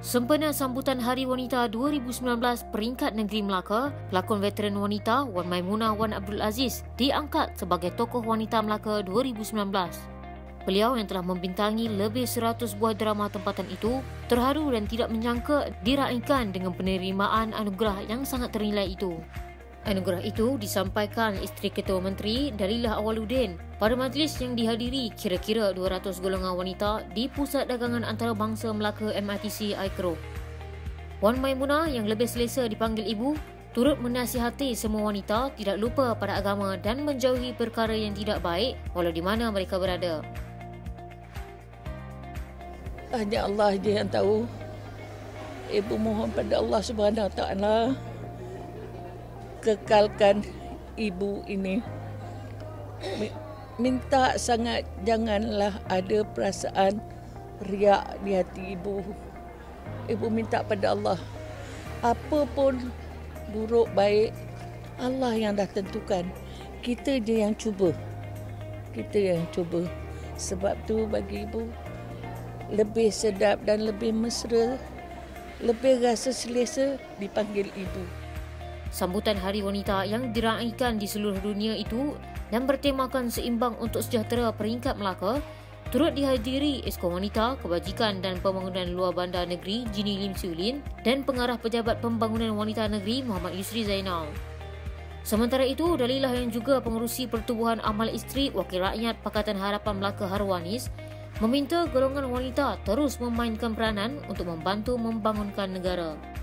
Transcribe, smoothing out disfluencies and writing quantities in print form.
Sempena sambutan Hari Wanita 2019 peringkat negeri Melaka, pelakon veteran wanita Wan Maimunah Wan Abdul Aziz diangkat sebagai tokoh wanita Melaka 2019. Beliau yang telah membintangi lebih 100 buah drama tempatan itu terharu dan tidak menyangka diraikan dengan penerimaan anugerah yang sangat ternilai itu. Anugerah itu disampaikan isteri Ketua Menteri Dalilah Awaluddin pada majlis yang dihadiri kira-kira 200 golongan wanita di Pusat Dagangan Antarabangsa Melaka MITC Aikro. Wan Maimunah yang lebih selesa dipanggil ibu turut menasihati semua wanita tidak lupa pada agama dan menjauhi perkara yang tidak baik walau di mana mereka berada. Hanya Allah je yang tahu. Ibu mohon pada Allah Subhanahu Wa Taala kekalkan ibu ini. Minta sangat janganlah ada perasaan riak di hati ibu. Ibu minta pada Allah, apa pun buruk baik Allah yang dah tentukan. Kita je yang cuba. Kita yang cuba. Sebab tu bagi ibu lebih sedap dan lebih mesra, lebih rasa selesa dipanggil ibu. Sambutan Hari Wanita yang diraikan di seluruh dunia itu dan bertemakan seimbang untuk sejahtera peringkat Melaka turut dihadiri Esko Wanita, Kebajikan dan Pembangunan Luar Bandar Negeri Jini Lim Siu Lin dan Pengarah Pejabat Pembangunan Wanita Negeri Muhammad Yusri Zainal. Sementara itu, Dalilah yang juga pengerusi Pertubuhan Amal Isteri Wakil Rakyat Pakatan Harapan Melaka Harwanis meminta golongan wanita terus memainkan peranan untuk membantu membangunkan negara.